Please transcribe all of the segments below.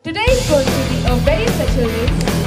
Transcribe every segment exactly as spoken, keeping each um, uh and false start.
Today is going to be a very special day.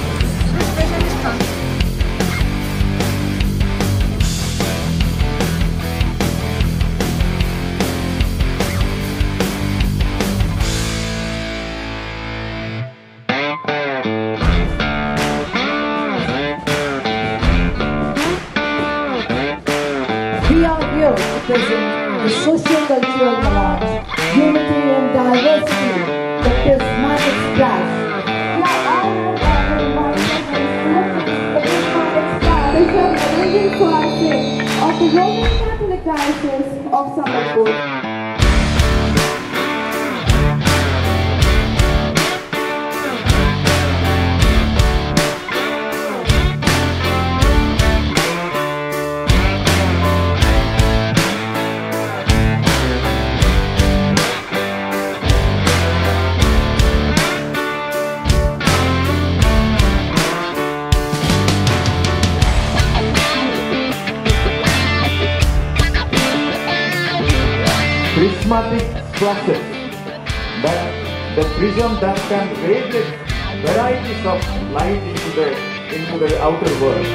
We are here to present the social cultural melange, unity and diversity, the Prismatic Splash. We are honored and invited to the Prismatic Splash is an elegant classic of the Roman Catholic Diocese of Sambalpur. Prismatic splashes, that the prism that can radiate varieties of light into the into the outer world.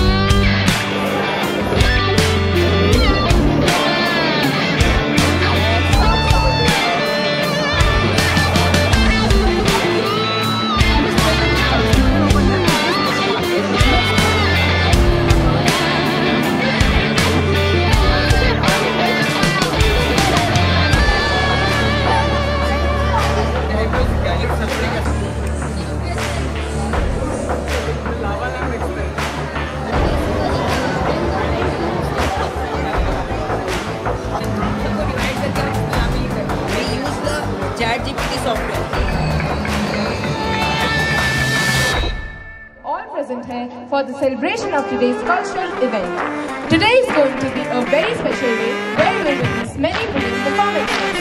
All present here for the celebration of today's cultural event. Today is going to be a very special day where we will witness many brilliant performances.